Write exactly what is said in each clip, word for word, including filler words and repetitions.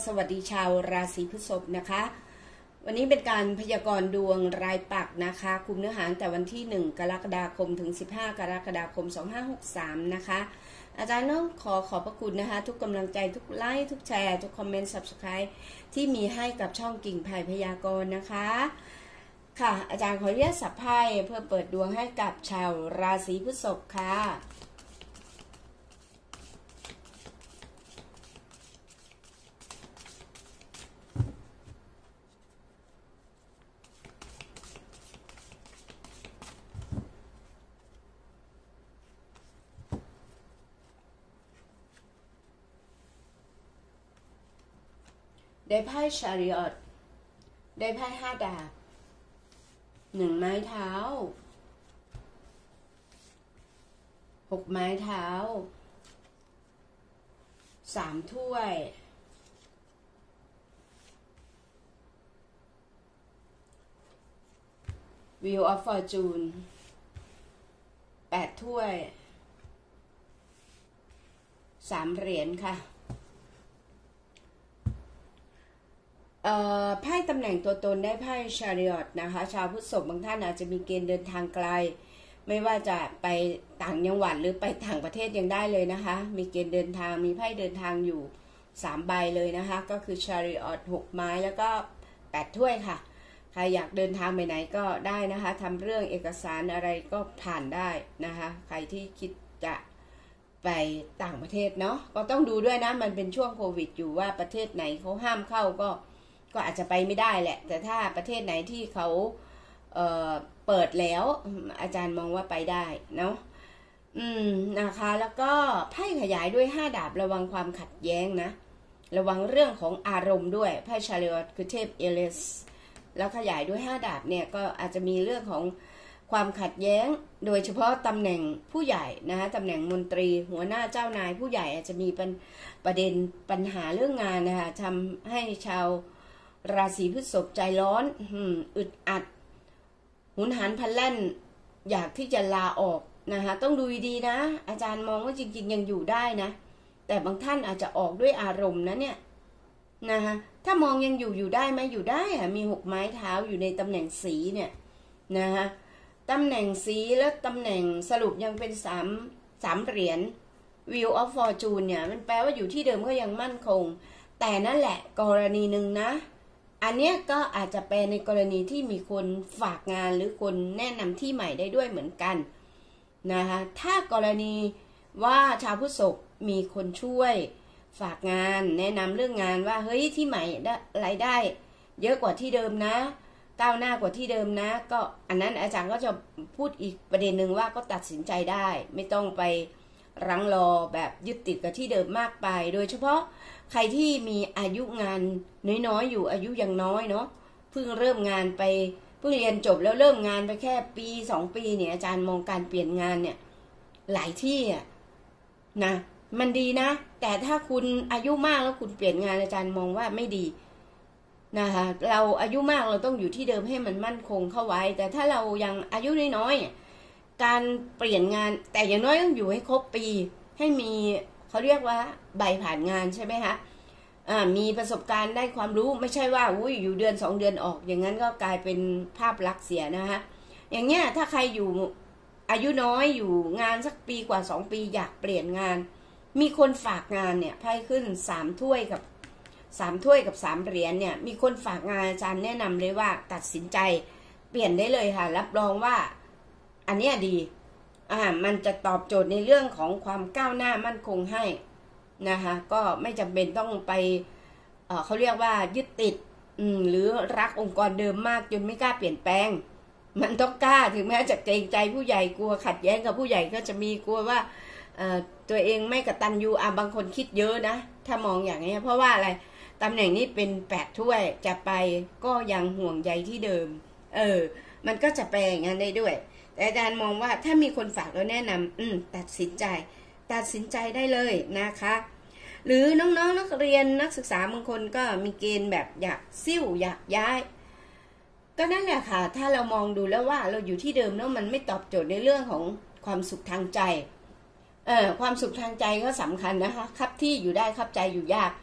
สวัสดีชาวราศีพฤษภนะคะวันนี้เป็นการพยากรณ์ดวงรายปักนะคะคุมเนื้อหาแต่วันที่หนึ่งกรกฎาคมถึงสิบห้ากรกฎาคมสองพันห้าร้อยหกสิบสามนะคะอาจารย์ต้องขอขอบพระคุณนะคะทุกกำลังใจทุกไลค์ทุกแชร์ทุกคอมเมนต์ ซับสไครบ์ ที่มีให้กับช่องกิ่งไผ่พยากรณ์นะคะค่ะอาจารย์ขอเรียกสับไพ่เพื่อเปิดดวงให้กับชาวราศีพฤษภค่ะได้ไพ่ชาริอตได้ไพ่ห้าดาบหนึ่งไม้เท้าหกไม้เท้าสามถ้วย Wheel of Fortune แปดถ้วยสามเหรียญค่ะไพ่ตำแหน่งตัวตนได้ไพ่ชาริอตนะคะชาวพฤษภบางท่านอาจจะมีเกณฑ์เดินทางไกลไม่ว่าจะไปต่างจังหวัดหรือไปต่างประเทศยังได้เลยนะคะมีเกณฑ์เดินทางมีไพ่เดินทางอยู่สามใบเลยนะคะก็คือชาริอตหกไม้แล้วก็แปดถ้วยค่ะใครอยากเดินทางไปไหนก็ได้นะคะทำเรื่องเอกสารอะไรก็ผ่านได้นะคะใครที่คิดจะไปต่างประเทศเนาะก็ต้องดูด้วยนะมันเป็นช่วงโควิดอยู่ว่าประเทศไหนเขาห้ามเข้าก็ก็อาจจะไปไม่ได้แหละแต่ถ้าประเทศไหนที่เขาเอ่อเปิดแล้วอาจารย์มองว่าไปได้เนาะอืมนะคะแล้วก็ไพ่ขยายด้วยห้าดาบระวังความขัดแย้งนะระวังเรื่องของอารมณ์ด้วยไพ่ชาริอตคือเทพเอเลสแล้วขยายด้วยห้าดาบเนี่ยก็อาจจะมีเรื่องของความขัดแย้งโดยเฉพาะตำแหน่งผู้ใหญ่นะคะตำแหน่งมนตรีหัวหน้าเจ้านายผู้ใหญ่อาจจะมีประเด็นปัญหาเรื่องงานนะคะทำให้ชาวราศีพฤษภใจร้อนอึดอัดหุนหันพลันแล่นอยากที่จะลาออกนะคะต้องดูดีๆนะอาจารย์มองว่าจริงๆยังอยู่ได้นะแต่บางท่านอาจจะออกด้วยอารมณ์นะเนี่ยนะคะถ้ามองยังอยู่อยู่ได้ไหมอยู่ได้อะมีหกไม้เท้าอยู่ในตำแหน่งสีเนี่ยนะคะตำแหน่งสีและตำแหน่งสรุปยังเป็นสามสามเหรียญ Wheel of Fortune เนี่ยมันแปลว่าอยู่ที่เดิมก็ยังมั่นคงแต่นั่นแหละกรณีหนึ่งนะอันเนี้ยก็อาจจะเป็นในกรณีที่มีคนฝากงานหรือคนแนะนำที่ใหม่ได้ด้วยเหมือนกันนะคะถ้ากรณีว่าชาวพฤษภมีคนช่วยฝากงานแนะนำเรื่องงานว่าเฮ้ยที่ใหม่ได้รายได้เยอะกว่าที่เดิมนะก้าวหน้ากว่าที่เดิมนะก็อันนั้นอาจารย์ก็จะพูดอีกประเด็นหนึ่งว่าก็ตัดสินใจได้ไม่ต้องไปรั้งรอแบบยึดติดกับที่เดิมมากไปโดยเฉพาะใครที่มีอายุงานน้อยๆอยู่อายุยังน้อยเนาะเพิ่งเริ่มงานไปเพิ่งเรียนจบแล้วเริ่มงานไปแค่ปีสองปีเนี่ยอาจารย์มองการเปลี่ยนงานเนี่ยหลายที่อ่ะนะมันดีนะแต่ถ้าคุณอายุมากแล้วคุณเปลี่ยนงานอาจารย์มองว่าไม่ดีนะคะเราอายุมากเราต้องอยู่ที่เดิมให้มันมั่นคงเข้าไว้แต่ถ้าเรายังอายุน้อยๆการเปลี่ยนงานแต่อย่างน้อยต้องอยู่ให้ครบปีให้มีเขาเรียกว่าใบผ่านงานใช่ไหมคะอ่ามีประสบการณ์ได้ความรู้ไม่ใช่ว่าอุ้ยอยู่เดือนสองเดือนออกอย่างนั้นก็กลายเป็นภาพลักษณ์เสียนะคะอย่างเงี้ยถ้าใครอยู่อายุน้อยอยู่งานสักปีกว่าสองปีอยากเปลี่ยนงานมีคนฝากงานเนี่ยไพ่ขึ้นสามถ้วยกับสามถ้วยกับสามเหรียญเนี่ยมีคนฝากงานอาจารย์แนะนำเลยว่าตัดสินใจเปลี่ยนได้เลยค่ะรับรองว่าอันเนี้ยดีอ่ามันจะตอบโจทย์ในเรื่องของความก้าวหน้ามั่นคงให้นะคะก็ไม่จำเป็นต้องไป เอ่อ เขาเรียกว่ายึดติดอืมหรือรักองค์กรเดิมมากจนไม่กล้าเปลี่ยนแปลงมันต้องกล้าถึงแม้จะเกรงใจผู้ใหญ่กลัวขัดแย้งกับผู้ใหญ่ก็จะมีกลัวว่าเอ่อตัวเองไม่กตัญญูอ่ะบางคนคิดเยอะนะถ้ามองอย่างนี้เพราะว่าอะไรตำแหน่งนี้เป็นแปดถ้วยจะไปก็ยังห่วงใยที่เดิมเออมันก็จะแปลอย่างนั้นได้ด้วยแต่อาจารย์มองว่าถ้ามีคนฝากแล้วแนะนำอืมตัดสินใจตัดสินใจได้เลยนะคะหรือน้องๆ น, นักเรียนนักศึกษาบางคนก็มีเกณฑ์แบบอยากซิ่วอยากย้ายก็นั่นแหละค่ะถ้าเรามองดูแล้วว่าเราอยู่ที่เดิมแล้วมันไม่ตอบโจทย์ในเรื่องของความสุขทางใจเออความสุขทางใจก็สำคัญนะคะครับที่อยู่ได้ครับใจอยู่ยาก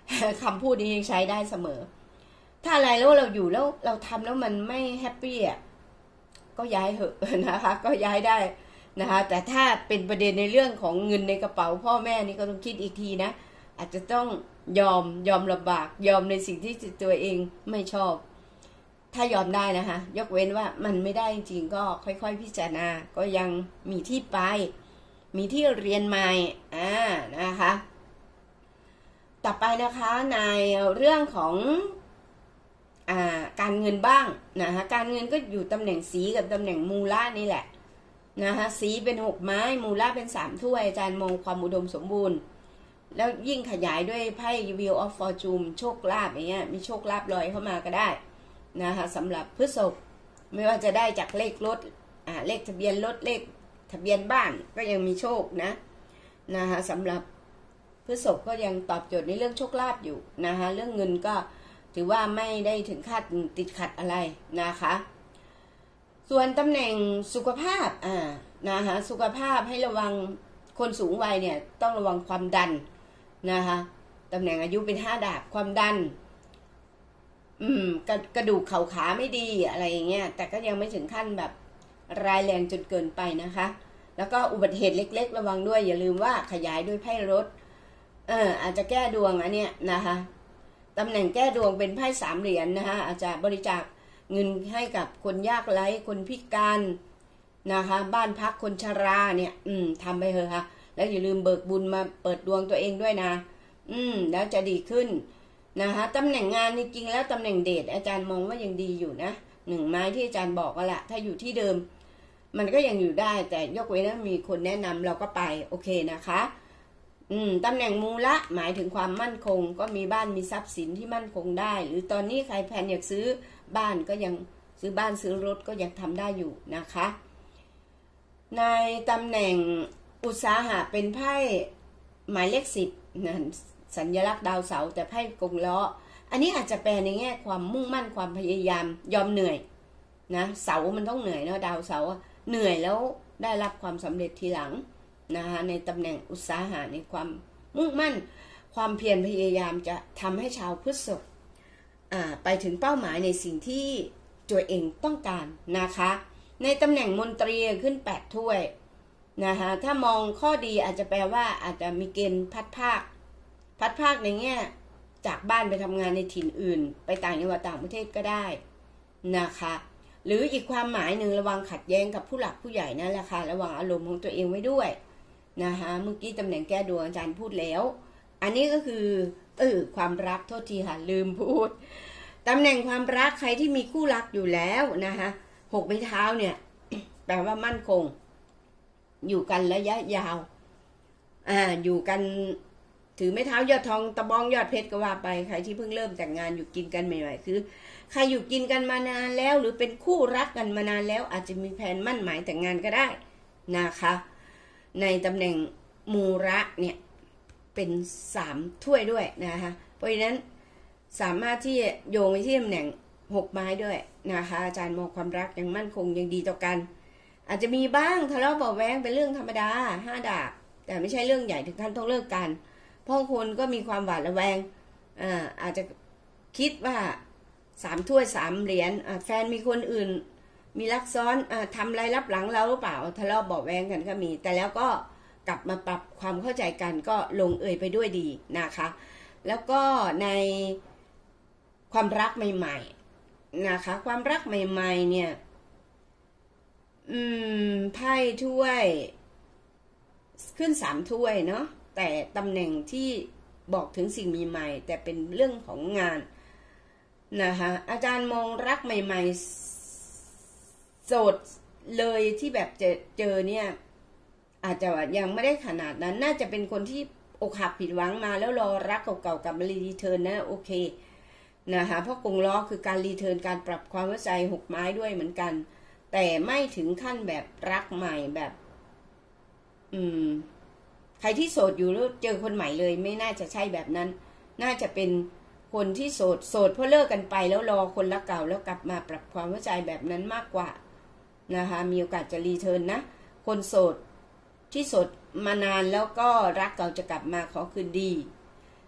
คำพูดนี้ยังใช้ได้เสมอถ้าอะไรแล้วเราอยู่แล้วเราทำแล้วมันไม่แฮปปี้อ่ะก็ย้ายเหอะนะคะก็ย้ายได้นะคะแต่ถ้าเป็นประเด็นในเรื่องของเงินในกระเป๋าพ่อแม่นี่ก็ต้องคิดอีกทีนะอาจจะต้องยอมยอมลำบากยอมในสิ่งที่ตัวเองไม่ชอบถ้ายอมได้นะคะยกเว้นว่ามันไม่ได้จริงก็ค่อยๆพิจารณาก็ยังมีที่ไปมีที่เรียนใหม่อ่านะคะต่อไปนะคะในเรื่องของอ่าการเงินบ้างนะคะการเงินก็อยู่ตำแหน่งสีกับตำแหน่งมูลนี่แหละนะคะสีเป็นหกไม้มูลเป็นสามถ้วยอาจารย์มองความอุดมสมบูรณ์แล้วยิ่งขยายด้วยไพ่ Wheel of Fortune โชคลาภอย่างเงี้ยมีโชคลาภลอยเข้ามาก็ได้นะคะสำหรับพฤษภไม่ว่าจะได้จากเลขรถอ่าเลขทะเบียนรถเลขทะเบียนบ้านก็ยังมีโชคนะนะคะสำหรับพฤษภก็ยังตอบโจทย์ในเรื่องโชคลาภอยู่นะคะเรื่องเงินก็ถือว่าไม่ได้ถึงขั้นติดขัดอะไรนะคะส่วนตำแหน่งสุขภาพอ่านะคะสุขภาพให้ระวังคนสูงวัยเนี่ยต้องระวังความดันนะคะตำแหน่งอายุเป็นห้าดาบความดันอืมกระกระดูกเข่าขาไม่ดีอะไรอย่างเงี้ยแต่ก็ยังไม่ถึงขั้นแบบร้ายแรงจนเกินไปนะคะแล้วก็อุบัติเหตุเล็กๆระวังด้วยอย่าลืมว่าขยายด้วยไพ่รถเอออาจจะแก้ดวงอันเนี้ยนะคะตำแหน่งแก้ดวงเป็นไพ่สามเหรียญ นะคะอาจจะบริจาคเงินให้กับคนยากไร้คนพิการนะคะบ้านพักคนชราเนี่ยอืมทำไปเถอะค่ะแล้วอย่าลืมเบิกบุญมาเปิดดวงตัวเองด้วยนะอืมแล้วจะดีขึ้นนะคะตำแหน่งงานจริงๆแล้วตำแหน่งเดชอาจารย์มองว่ายังดีอยู่นะหนึ่งไม้ที่อาจารย์บอกก็แหละถ้าอยู่ที่เดิมมันก็ยังอยู่ได้แต่ยกเว้นว่ามีคนแนะนำเราก็ไปโอเคนะคะอืมตำแหน่งมูละหมายถึงความมั่นคงก็มีบ้านมีทรัพย์สินที่มั่นคงได้หรือตอนนี้ใครแพลนอยากซื้อบ้านก็ยังซื้อบ้านซื้อรถก็ยังทำได้อยู่นะคะในตำแหน่งอุตสาหะเป็นไพ่หมายเลขสิบนะสัญลักษณ์ดาวเสาร์แต่ไพ่กงล้ออันนี้อาจจะแปลในแง่ความมุ่งมั่นความพยายามยอมเหนื่อยนะเสามันต้องเหนื่อยเนาะดาวเสาร์เหนื่อยแล้วได้รับความสำเร็จทีหลังนะคะในตำแหน่งอุตสาหะในความมุ่งมั่นความเพียรพยายามจะทำให้ชาวพฤษภไปถึงเป้าหมายในสิ่งที่ตัวเองต้องการนะคะในตำแหน่งมนตรีขึ้นแปดถ้วยนะคะถ้ามองข้อดีอาจจะแปลว่าอาจจะมีเกณฑ์พัดภาคพัดภาคในแง่จากบ้านไปทำงานในถิ่นอื่นไปต่างจังหวัดต่างประเทศก็ได้นะคะหรืออีกความหมายหนึ่งระวังขัดแย้งกับผู้หลักผู้ใหญ่นั่นแหละค่ะระวังอารมณ์ของตัวเองไว้ด้วยนะคะเมื่อกี้ตำแหน่งแก้ดวงอาจารย์พูดแล้วอันนี้ก็คือเออความรักโทษทีค่ะลืมพูดตำแหน่งความรักใครที่มีคู่รักอยู่แล้วนะคะหกไม้เท้าเนี่ยแปลว่ามั่นคงอยู่กันระยะยาวอ่าอยู่กันถือไม้เท้ายอดทองตะบองยอดเพชรก็ว่าไปใครที่เพิ่งเริ่มแต่งงานอยู่กินกันใหม่ๆคือใครอยู่กินกันมานานแล้วหรือเป็นคู่รักกันมานานแล้วอาจจะมีแผนมั่นหมายแต่งงานก็ได้นะคะในตำแหน่งมูระเนี่ยเป็นสามถ้วยด้วยนะคะเพราะฉะนั้นสามารถที่โยงไปที่ตำแหน่งหกไม้ด้วยนะคะอาจารย์มองความรักยังมั่นคงยังดีต่อกันอาจจะมีบ้างทะเลาะเบาแว้งเป็นเรื่องธรรมดาห้าดาบแต่ไม่ใช่เรื่องใหญ่ถึงขั้นต้องเลิกกันเพราะคนก็มีความหวาดระแวงอ่าอาจจะคิดว่าสามถ้วยสามเหรียญแฟนมีคนอื่นมีรักซ้อนอทำอะไรรับหลังเราหรือเปล่าทะเลาะเบาแว้งกันก็มีแต่แล้วก็กลับมาปรับความเข้าใจกันก็ลงเอยไปด้วยดีนะคะแล้วก็ในความรักใหม่ๆนะคะความรักใหม่ๆเนี่ยอืมไพ่ถ้วยขึ้นสามถ้วยเนาะแต่ตำแหน่งที่บอกถึงสิ่งใหม่ๆแต่เป็นเรื่องของงานนะคะอาจารย์มองรักใหม่ๆโสดเลยที่แบบเจอเจอเนี่ยอาจจะยังไม่ได้ขนาดนั้นน่าจะเป็นคนที่อกหักผิดหวังมาแล้วรอรักเก่าๆกลับมารีเทิร์นนะโอเคนะคะเพราะกงล้อคือการรีเทิร์นการปรับความเข้าใจหกไม้ด้วยเหมือนกันแต่ไม่ถึงขั้นแบบรักใหม่แบบอืมใครที่โสดอยู่แล้วเจอคนใหม่เลยไม่น่าจะใช่แบบนั้นน่าจะเป็นคนที่โสดโสดเพราะเลิกกันไปแล้วรอคนรักเก่าแล้วกลับมาปรับความเข้าใจแบบนั้นมากกว่านะคะมีโอกาสจะรีเทิร์นนะคนโสดที่โสดมานานแล้วก็รักเก่าจะกลับมาขอคืนดี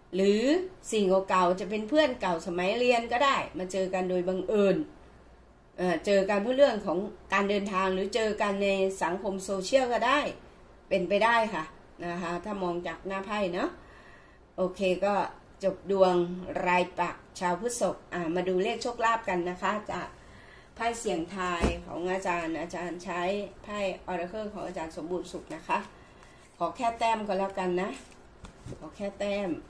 หรือสิ่งเก่าๆจะเป็นเพื่อนเก่าสมัยเรียนก็ได้มาเจอกันโดยบังเอิญเอ่อเจอกันเพราะเรื่องของการเดินทางหรือเจอกันในสังคมโซเชียลก็ได้เป็นไปได้ค่ะนะคะถ้ามองจากหน้าไพ่เนาะโอเคก็จบดวงรายปักชาวพฤษภอ่ามาดูเลขโชคลาภกันนะคะจากไพ่เสี่ยงทายของอาจารย์อาจารย์ใช้ไพ่ออราเคิลของอาจารย์สมบูรณ์สุขนะคะขอแค่แต้มก็แล้วกันนะขอแค่แต้ม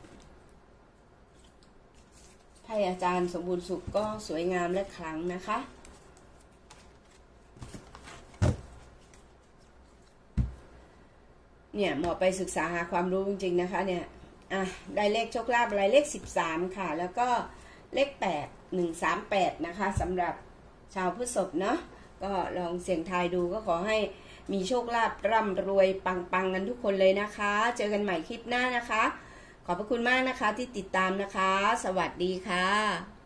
ไพ่อาจารย์สมบูรณ์สุขก็สวยงามและขลังนะคะเนี่ยเหมาะไปศึกษาหาความรู้จริงๆนะคะเนี่ยอ่ะได้เลขโชคลาภอะไรเลขสิบสามค่ะแล้วก็เลขแปด หนึ่ง สาม แปดนะคะสำหรับชาวพฤษภเนาะก็ลองเสี่ยงทายดูก็ขอให้มีโชคลาภร่ำรวยปังๆกันทุกคนเลยนะคะเจอกันใหม่คลิปหน้านะคะขอบพระคุณมากนะคะที่ติดตามนะคะสวัสดีค่ะ